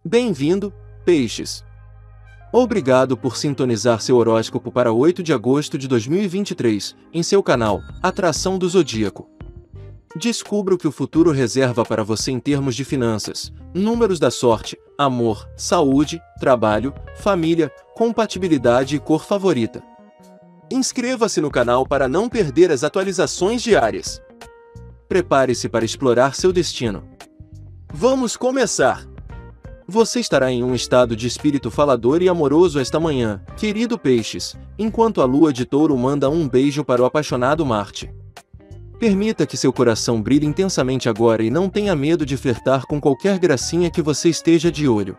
Bem-vindo, Peixes! Obrigado por sintonizar seu horóscopo para 8 de agosto de 2023, em seu canal, Atração do Zodíaco. Descubra o que o futuro reserva para você em termos de finanças, números da sorte, amor, saúde, trabalho, família, compatibilidade e cor favorita. Inscreva-se no canal para não perder as atualizações diárias. Prepare-se para explorar seu destino. Vamos começar! Você estará em um estado de espírito falador e amoroso esta manhã, querido Peixes, enquanto a lua de Touro manda um beijo para o apaixonado Marte. Permita que seu coração brilhe intensamente agora e não tenha medo de flertar com qualquer gracinha que você esteja de olho.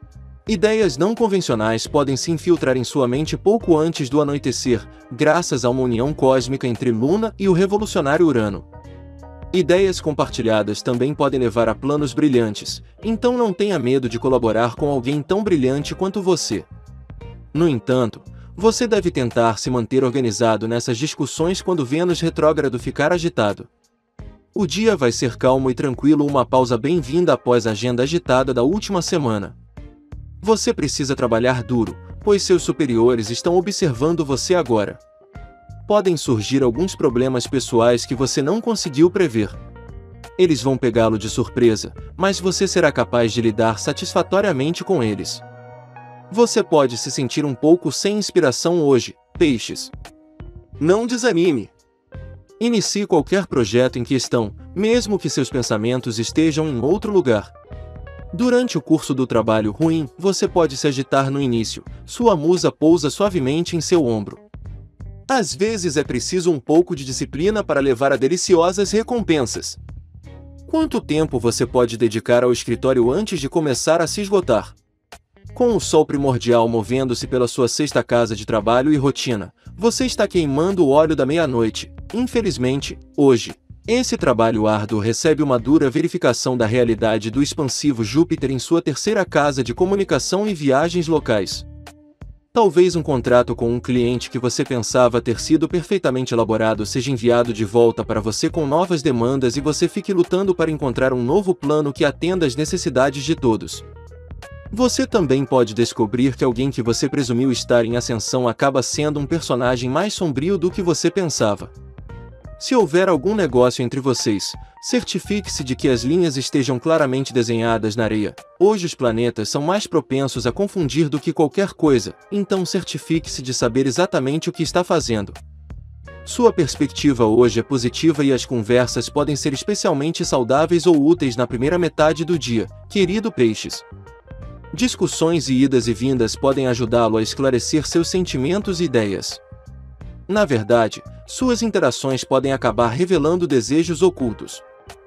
Ideias não convencionais podem se infiltrar em sua mente pouco antes do anoitecer, graças a uma união cósmica entre Luna e o revolucionário Urano. Ideias compartilhadas também podem levar a planos brilhantes, então não tenha medo de colaborar com alguém tão brilhante quanto você. No entanto, você deve tentar se manter organizado nessas discussões quando Vênus retrógrado ficar agitado. O dia vai ser calmo e tranquilo, uma pausa bem-vinda após a agenda agitada da última semana. Você precisa trabalhar duro, pois seus superiores estão observando você agora. Podem surgir alguns problemas pessoais que você não conseguiu prever. Eles vão pegá-lo de surpresa, mas você será capaz de lidar satisfatoriamente com eles. Você pode se sentir um pouco sem inspiração hoje, Peixes. Não desanime. Inicie qualquer projeto em questão, mesmo que seus pensamentos estejam em outro lugar. Durante o curso do trabalho ruim, você pode se agitar no início, sua musa pousa suavemente em seu ombro. Às vezes é preciso um pouco de disciplina para levar a deliciosas recompensas. Quanto tempo você pode dedicar ao escritório antes de começar a se esgotar? Com o sol primordial movendo-se pela sua sexta casa de trabalho e rotina, você está queimando o óleo da meia-noite. Infelizmente, hoje, esse trabalho árduo recebe uma dura verificação da realidade do expansivo Júpiter em sua terceira casa de comunicação e viagens locais. Talvez um contrato com um cliente que você pensava ter sido perfeitamente elaborado seja enviado de volta para você com novas demandas e você fique lutando para encontrar um novo plano que atenda às necessidades de todos. Você também pode descobrir que alguém que você presumiu estar em ascensão acaba sendo um personagem mais sombrio do que você pensava. Se houver algum negócio entre vocês, certifique-se de que as linhas estejam claramente desenhadas na areia. Hoje os planetas são mais propensos a confundir do que qualquer coisa, então certifique-se de saber exatamente o que está fazendo. Sua perspectiva hoje é positiva e as conversas podem ser especialmente saudáveis ou úteis na primeira metade do dia, querido Peixes. Discussões e idas e vindas podem ajudá-lo a esclarecer seus sentimentos e ideias. Na verdade, suas interações podem acabar revelando desejos ocultos.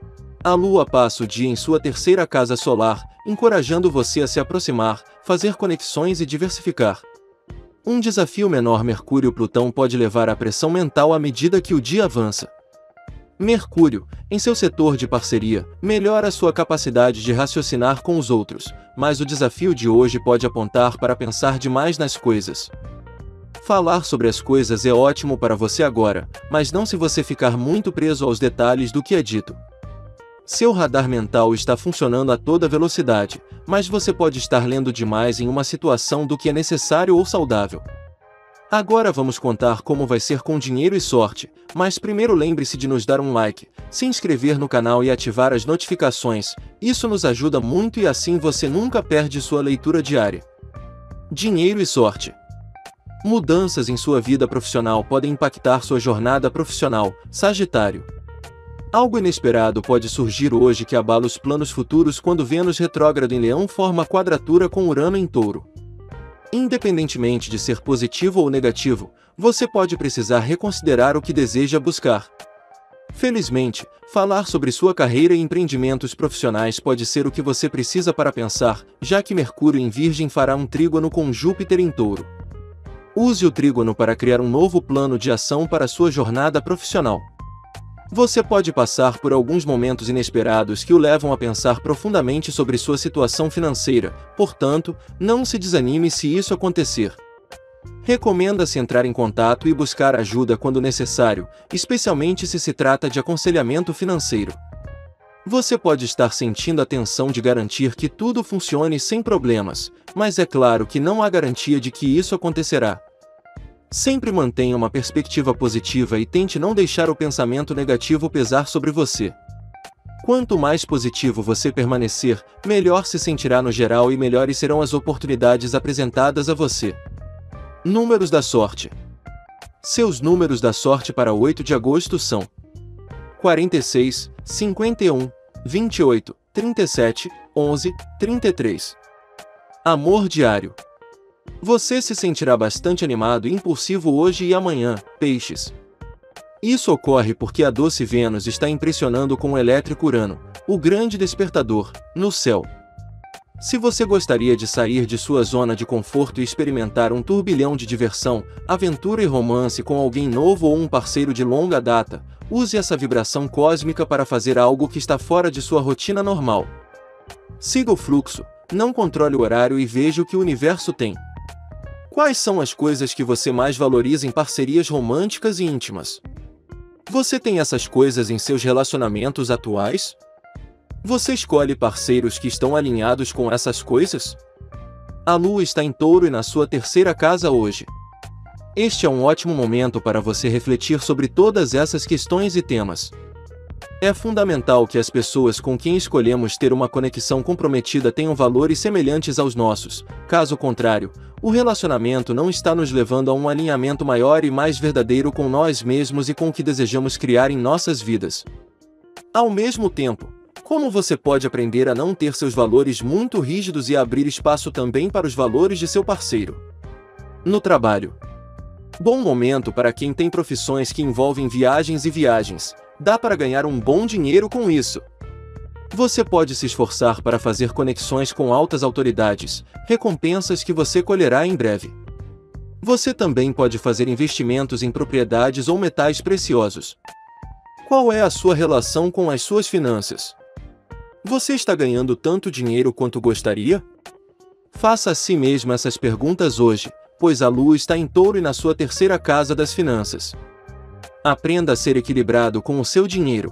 A Lua passa o dia em sua terceira casa solar, encorajando você a se aproximar, fazer conexões e diversificar. Um desafio menor Mercúrio-Plutão pode levar à pressão mental à medida que o dia avança. Mercúrio, em seu setor de parceria, melhora sua capacidade de raciocinar com os outros, mas o desafio de hoje pode apontar para pensar demais nas coisas. Falar sobre as coisas é ótimo para você agora, mas não se você ficar muito preso aos detalhes do que é dito. Seu radar mental está funcionando a toda velocidade, mas você pode estar lendo demais em uma situação do que é necessário ou saudável. Agora vamos contar como vai ser com dinheiro e sorte, mas primeiro lembre-se de nos dar um like, se inscrever no canal e ativar as notificações, isso nos ajuda muito e assim você nunca perde sua leitura diária. Dinheiro e sorte. Mudanças em sua vida profissional podem impactar sua jornada profissional, Sagitário. Algo inesperado pode surgir hoje que abala os planos futuros quando Vênus retrógrado em Leão forma quadratura com Urano em Touro. Independentemente de ser positivo ou negativo, você pode precisar reconsiderar o que deseja buscar. Felizmente, falar sobre sua carreira e empreendimentos profissionais pode ser o que você precisa para pensar, já que Mercúrio em Virgem fará um trígono com Júpiter em Touro. Use o trígono para criar um novo plano de ação para sua jornada profissional. Você pode passar por alguns momentos inesperados que o levam a pensar profundamente sobre sua situação financeira, portanto, não se desanime se isso acontecer. Recomenda-se entrar em contato e buscar ajuda quando necessário, especialmente se se trata de aconselhamento financeiro. Você pode estar sentindo a tensão de garantir que tudo funcione sem problemas, mas é claro que não há garantia de que isso acontecerá. Sempre mantenha uma perspectiva positiva e tente não deixar o pensamento negativo pesar sobre você. Quanto mais positivo você permanecer, melhor se sentirá no geral e melhores serão as oportunidades apresentadas a você. Números da sorte. Seus números da sorte para 8 de agosto são 46, 51, 28, 37, 11, 33. Amor diário. Você se sentirá bastante animado e impulsivo hoje e amanhã, Peixes. Isso ocorre porque a doce Vênus está impressionando com o elétrico Urano, o grande despertador, no céu. Se você gostaria de sair de sua zona de conforto e experimentar um turbilhão de diversão, aventura e romance com alguém novo ou um parceiro de longa data, use essa vibração cósmica para fazer algo que está fora de sua rotina normal. Siga o fluxo, não controle o horário e veja o que o universo tem. Quais são as coisas que você mais valoriza em parcerias românticas e íntimas? Você tem essas coisas em seus relacionamentos atuais? Você escolhe parceiros que estão alinhados com essas coisas? A Lua está em Touro e na sua terceira casa hoje. Este é um ótimo momento para você refletir sobre todas essas questões e temas. É fundamental que as pessoas com quem escolhemos ter uma conexão comprometida tenham valores semelhantes aos nossos. Caso contrário, o relacionamento não está nos levando a um alinhamento maior e mais verdadeiro com nós mesmos e com o que desejamos criar em nossas vidas. Ao mesmo tempo, como você pode aprender a não ter seus valores muito rígidos e abrir espaço também para os valores de seu parceiro? No trabalho. Bom momento para quem tem profissões que envolvem viagens e viagens. Dá para ganhar um bom dinheiro com isso. Você pode se esforçar para fazer conexões com altas autoridades, recompensas que você colherá em breve. Você também pode fazer investimentos em propriedades ou metais preciosos. Qual é a sua relação com as suas finanças? Você está ganhando tanto dinheiro quanto gostaria? Faça a si mesmo essas perguntas hoje, pois a Lua está em Touro e na sua terceira casa das finanças. Aprenda a ser equilibrado com o seu dinheiro.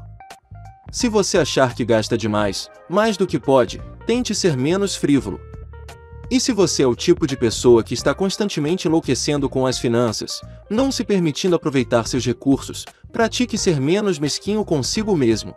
Se você achar que gasta demais, mais do que pode, tente ser menos frívolo. E se você é o tipo de pessoa que está constantemente enlouquecendo com as finanças, não se permitindo aproveitar seus recursos, pratique ser menos mesquinho consigo mesmo.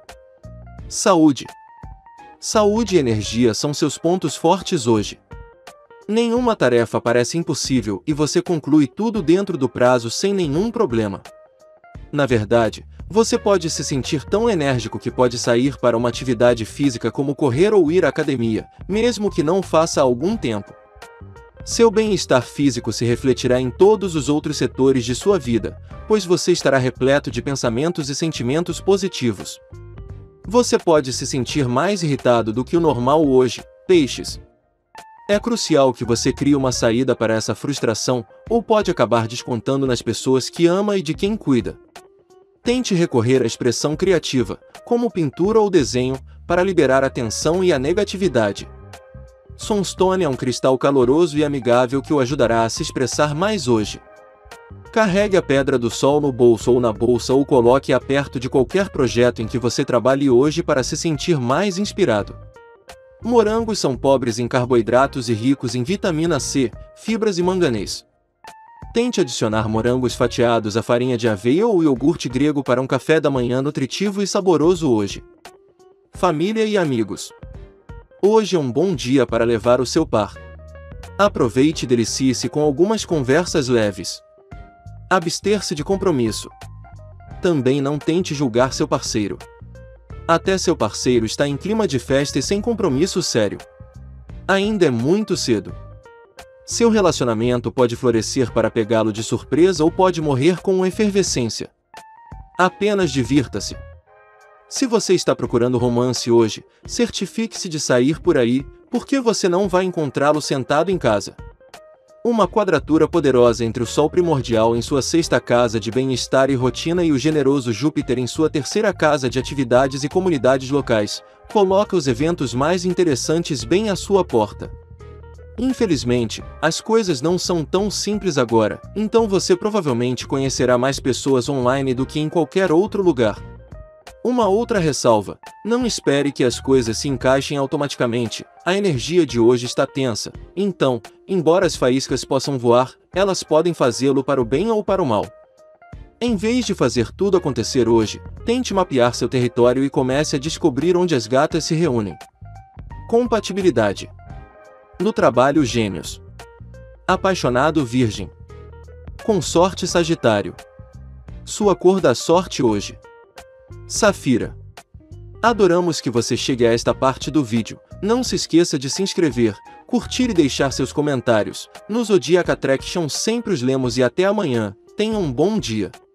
Saúde. Saúde e energia são seus pontos fortes hoje. Nenhuma tarefa parece impossível e você conclui tudo dentro do prazo sem nenhum problema. Na verdade, você pode se sentir tão enérgico que pode sair para uma atividade física como correr ou ir à academia, mesmo que não faça há algum tempo. Seu bem-estar físico se refletirá em todos os outros setores de sua vida, pois você estará repleto de pensamentos e sentimentos positivos. Você pode se sentir mais irritado do que o normal hoje, Peixes. É crucial que você crie uma saída para essa frustração, ou pode acabar descontando nas pessoas que ama e de quem cuida. Tente recorrer à expressão criativa, como pintura ou desenho, para liberar a tensão e a negatividade. Sunstone é um cristal caloroso e amigável que o ajudará a se expressar mais hoje. Carregue a Pedra do Sol no bolso ou na bolsa ou coloque-a perto de qualquer projeto em que você trabalhe hoje para se sentir mais inspirado. Morangos são pobres em carboidratos e ricos em vitamina C, fibras e manganês. Tente adicionar morangos fatiados à farinha de aveia ou iogurte grego para um café da manhã nutritivo e saboroso hoje. Família e amigos. Hoje é um bom dia para levar o seu par. Aproveite e delicie-se com algumas conversas leves. Abster-se de compromisso. Também não tente julgar seu parceiro. Até seu parceiro está em clima de festa e sem compromisso sério. Ainda é muito cedo. Seu relacionamento pode florescer para pegá-lo de surpresa ou pode morrer com uma efervescência. Apenas divirta-se. Se você está procurando romance hoje, certifique-se de sair por aí, porque você não vai encontrá-lo sentado em casa. Uma quadratura poderosa entre o Sol primordial em sua sexta casa de bem-estar e rotina e o generoso Júpiter em sua terceira casa de atividades e comunidades locais, coloca os eventos mais interessantes bem à sua porta. Infelizmente, as coisas não são tão simples agora, então você provavelmente conhecerá mais pessoas online do que em qualquer outro lugar. Uma outra ressalva: não espere que as coisas se encaixem automaticamente, a energia de hoje está tensa, então, embora as faíscas possam voar, elas podem fazê-lo para o bem ou para o mal. Em vez de fazer tudo acontecer hoje, tente mapear seu território e comece a descobrir onde as gatas se reúnem. Compatibilidade. No trabalho, Gêmeos. Apaixonado, Virgem. Consorte, Sagitário. Sua cor da sorte hoje: Safira. Adoramos que você chegue a esta parte do vídeo. Não se esqueça de se inscrever, curtir e deixar seus comentários. No Zodiac Attraction sempre os lemos e até amanhã. Tenha um bom dia.